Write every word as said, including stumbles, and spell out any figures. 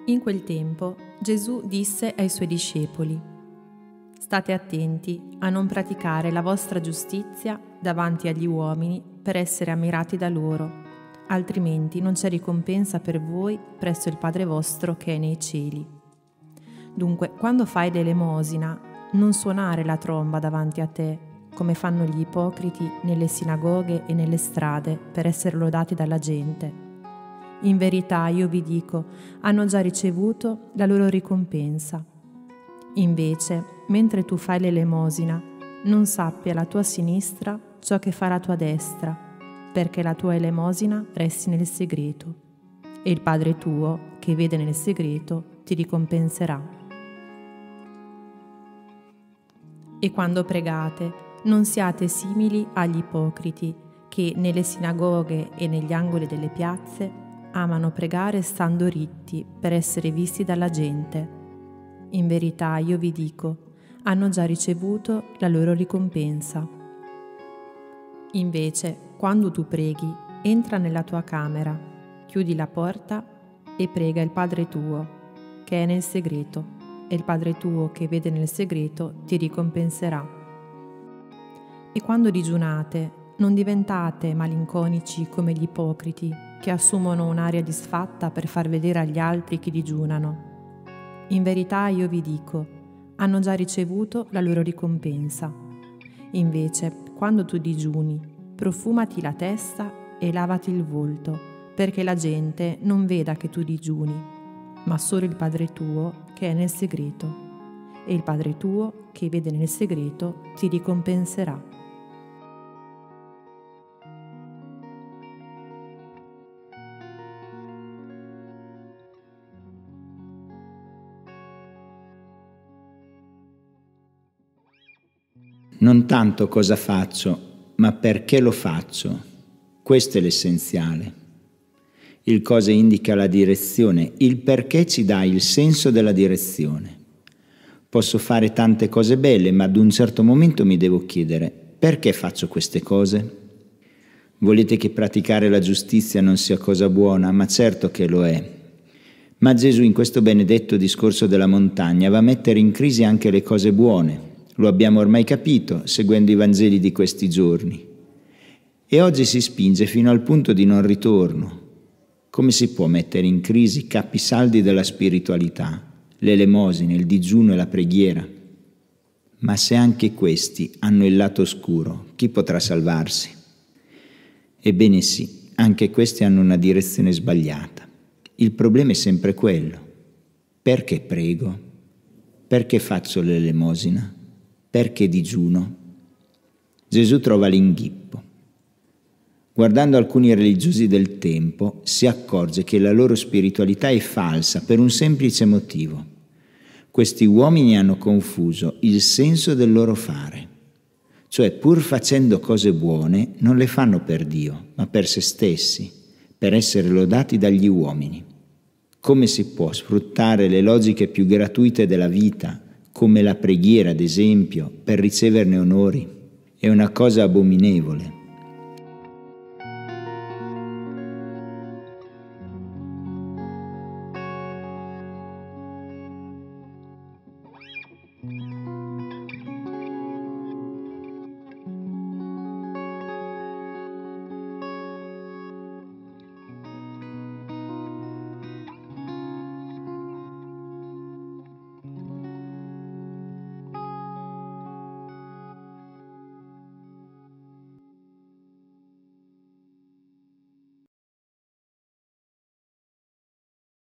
In quel tempo Gesù disse ai suoi discepoli: «State attenti a non praticare la vostra giustizia davanti agli uomini per essere ammirati da loro, altrimenti non c'è ricompensa per voi presso il Padre vostro che è nei cieli. Dunque, quando fai l'elemosina, non suonare la tromba davanti a te, come fanno gli ipocriti nelle sinagoghe e nelle strade per essere lodati dalla gente. In verità, io vi dico, hanno già ricevuto la loro ricompensa. Invece, mentre tu fai l'elemosina, non sappia la tua sinistra ciò che fa la tua destra, perché la tua elemosina resti nel segreto, e il Padre tuo, che vede nel segreto, ti ricompenserà. E quando pregate, non siate simili agli ipocriti, che nelle sinagoghe e negli angoli delle piazze amano pregare stando ritti per essere visti dalla gente. In verità, io vi dico, hanno già ricevuto la loro ricompensa. Invece, quando tu preghi, entra nella tua camera, chiudi la porta e prega il Padre tuo, che è nel segreto, e il Padre tuo che vede nel segreto ti ricompenserà. E quando digiunate, non diventate malinconici come gli ipocriti, che assumono un'aria disfatta per far vedere agli altri che digiunano. In verità io vi dico, hanno già ricevuto la loro ricompensa. Invece, quando tu digiuni, profumati la testa e lavati il volto, perché la gente non veda che tu digiuni, ma solo il Padre tuo che è nel segreto. E il Padre tuo che vede nel segreto ti ricompenserà. Non tanto cosa faccio, ma perché lo faccio. Questo è l'essenziale. Il cosa indica la direzione, il perché ci dà il senso della direzione. Posso fare tante cose belle, ma ad un certo momento mi devo chiedere: perché faccio queste cose? Volete che praticare la giustizia non sia cosa buona? Ma certo che lo è. Ma Gesù in questo benedetto discorso della montagna va a mettere in crisi anche le cose buone. Lo abbiamo ormai capito seguendo i Vangeli di questi giorni. E oggi si spinge fino al punto di non ritorno. Come si può mettere in crisi i capisaldi della spiritualità, l'elemosina, il digiuno e la preghiera? Ma se anche questi hanno il lato oscuro, chi potrà salvarsi? Ebbene sì, anche questi hanno una direzione sbagliata. Il problema è sempre quello. Perché prego? Perché faccio l'elemosina? Perché digiuno? Gesù trova l'inghippo. Guardando alcuni religiosi del tempo, si accorge che la loro spiritualità è falsa per un semplice motivo. Questi uomini hanno confuso il senso del loro fare. Cioè, pur facendo cose buone, non le fanno per Dio, ma per se stessi, per essere lodati dagli uomini. Come si può sfruttare le logiche più gratuite della vita, come la preghiera ad esempio, per riceverne onori? È una cosa abominevole.